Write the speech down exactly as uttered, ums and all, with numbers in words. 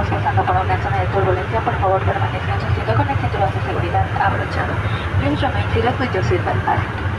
estamos pasando por una zona de turbulencia. Por favor, permanezca en su sitio con el cinturón de seguridad abrochado. Please remain seated with your seatbelt fastened.